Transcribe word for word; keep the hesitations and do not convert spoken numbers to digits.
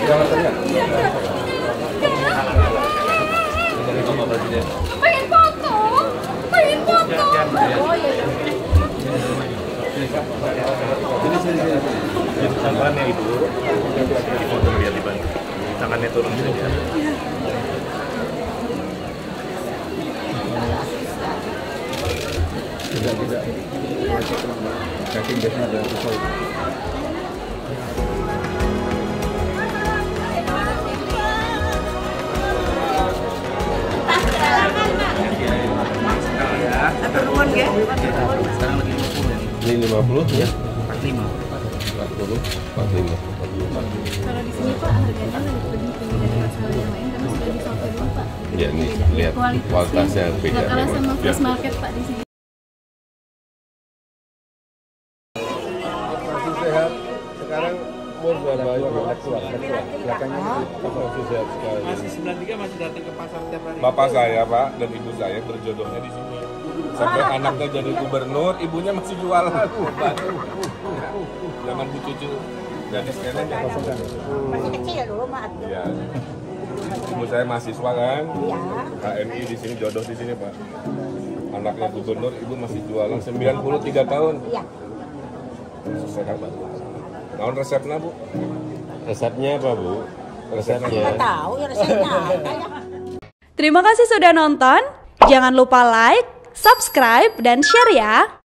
Jangan teriak. Pengen foto, pengen foto. Oh iya. Ini sini sini. Itu tangannya ibu. Di foto lihat di bantu. Tangannya turun saja. Tidak tidak. Kaki biasanya ada pisau. Turun ya. Ini lima puluh ya? empat puluh lima. empat puluh, empat puluh lima. Kalau di sini Pak harganya lebih tinggi dari pasar yang lain karena sudah disalto dulu Pak. Ya nih lihat kualitasnya beda. Nggak kalah sama memang. fresh market Pak di sini. Masih sehat. Sekarang umur berapa? Udah tua, belakangnya masih sehat sekali. Masih sembilan puluh tiga masih datang ke pasar tiap hari. Bapak saya Pak dan ibu saya berjodohnya di sini. Sampai anaknya jadi gubernur, ibunya masih jualan. Zaman Bu Cucu gadis nenek ya. Masih kecil dulu maaf. Iya. Ibu saya mahasiswa kan? Iya. K M I di sini, jodoh di sini Pak. Anaknya gubernur, ibu masih jualan sembilan puluh tiga tahun. Iya. Sehat Pak. Naon resepnya Bu? Resepnya apa Bu? Resepnya. Nggak tahu ya resepnya apa ya. Terima kasih sudah nonton. Jangan lupa like, subscribe, dan share ya.